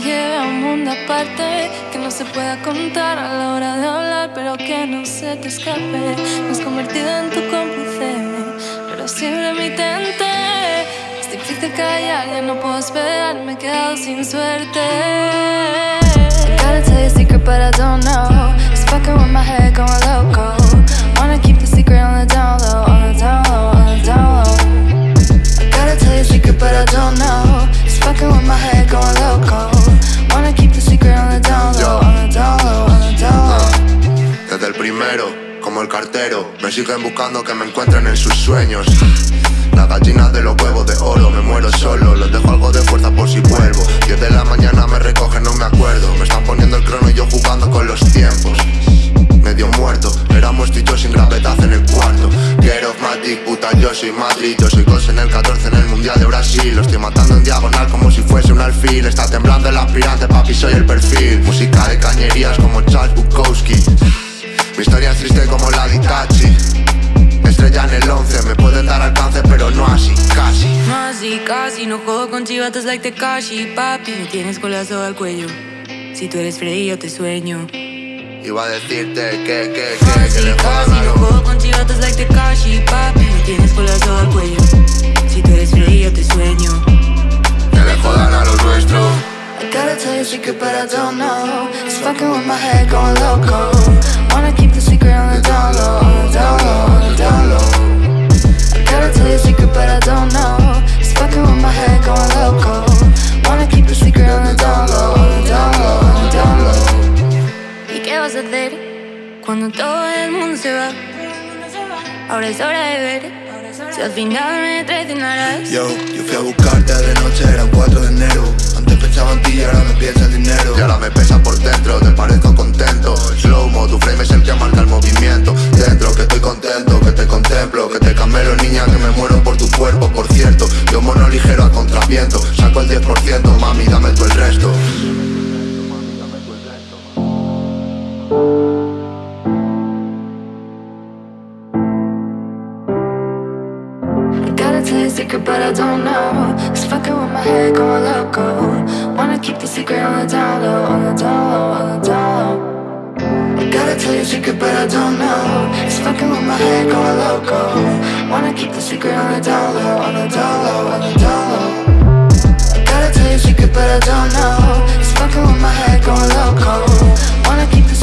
lleve a un mundo aparte, que no se pueda contar a la hora de hablar, pero que no se te escape. Me has convertido en tu cómplice, pero siempre mi tente. Es difícil callar, ya no puedo esperar, me he quedado sin suerte. I gotta tell you a secret, but I don't know. It's fucking with my head going loco. Wanna keep the secret on the down low, on the down low, on the down low. I gotta tell you a secret, but I don't know. It's fucking with my head going loco. Wanna keep the secret on the down low, on the down low, on the down low. Desde el primero, como el cartero, me siguen buscando que me encuentren en sus sueños. Las gallinas de los huevos de oro, me muero solo, les dejo algo de fuerza por si vuelvo. 10 de la mañana me recogen, no me acuerdo. Me están poniendo el crono y yo jugando con los tiempos. Medio muerto, éramos tú y yo sin gravedad en el cuarto. Get off my dick, puta, yo soy Madrid. Yo soy Cos en el 14 en el Mundial de Brasil. Lo estoy matando en diagonal como si fuese un alfil. Está temblando el aspirante, papi, soy el perfil. Música de cañerías como Charles Bukowski. Mi historia es triste como la de Itachi. Estrella en el 11, me pueden dar alcance, pero no así, casi. No así, casi, no juego con chivatos like Tekashi. Papi, me tienes con la soga al cuello. Si tú eres Freddy, yo te sueño. Iba a decirte que Casi, le casi, no jodan juego con chivatos like Tekashi. Papi, me tienes con la soga al cuello. Si tú eres Freddy, yo te sueño. que le jodan a lo nuestro. I gotta tell you a secret, but I don't know. It's fucking with my head going loco. Wanna keep the secret on the down low, on the down low, on the down low. I gotta tell you a secret, but I don't know. It's fucking with my head going loco. Wanna keep the secret on the down low, on the down low, on the down low. ¿Y qué vas a hacer cuando todo el mundo se va? Ahora es hora de ver si al final me traicionarás. Yo fui a buscarte de noche, eran 4 de enero. Antes pensaba en ti y ahora me piensa el dinero. Y ahora me pesa por dentro, te parezco contento. Slow-mo, tu frame es el que marca el movimiento. Dentro que estoy contento, que te contemplo, que te camelo, niña, que me muero por tu cuerpo. Por cierto, yo mono ligero a contraviento. Saco el 10%, mami, dame tú el resto. Tell you a secret, but I don't know. It's fucking with my head going loco. Wanna keep the secret on the down low, on the down low, on the down low. I gotta tell you a secret, but I don't know. It's fucking with my head going loco. Wanna keep the secret on the down low, on the down low, on the down low. I gotta tell you a secret, but I don't know. It's fucking with my head going loco. Wanna keep the